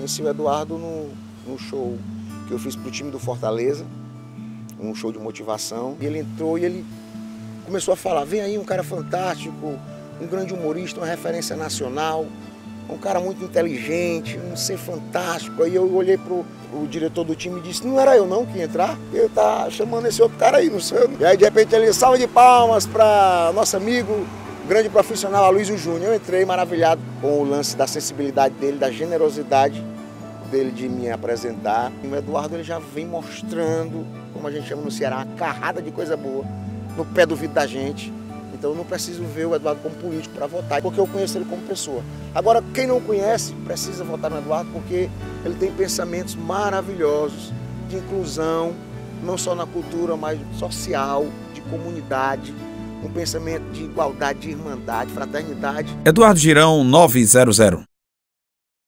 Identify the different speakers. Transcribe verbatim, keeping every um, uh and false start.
Speaker 1: conheci o Eduardo no, no show que eu fiz pro time do Fortaleza, um show de motivação. E ele entrou e ele começou a falar, vem aí um cara fantástico, um grande humorista, uma referência nacional, um cara muito inteligente, um ser fantástico. Aí eu olhei pro, pro diretor do time e disse, não era eu não que ia entrar, eu tá chamando esse outro cara aí, não sei. E aí de repente ele, salve de palmas para nosso amigo, grande profissional Aloysio Júnior. Eu entrei maravilhado com o lance da sensibilidade dele, da generosidade dele de me apresentar. O Eduardo ele já vem mostrando, como a gente chama no Ceará, uma carrada de coisa boa no pé do vidro da gente. Então eu não preciso ver o Eduardo como político para votar, porque eu conheço ele como pessoa. Agora, quem não conhece, precisa votar no Eduardo, porque ele tem pensamentos maravilhosos de inclusão, não só na cultura, mas social, de comunidade, um pensamento de igualdade, de irmandade, fraternidade.
Speaker 2: Eduardo Girão, novecentos.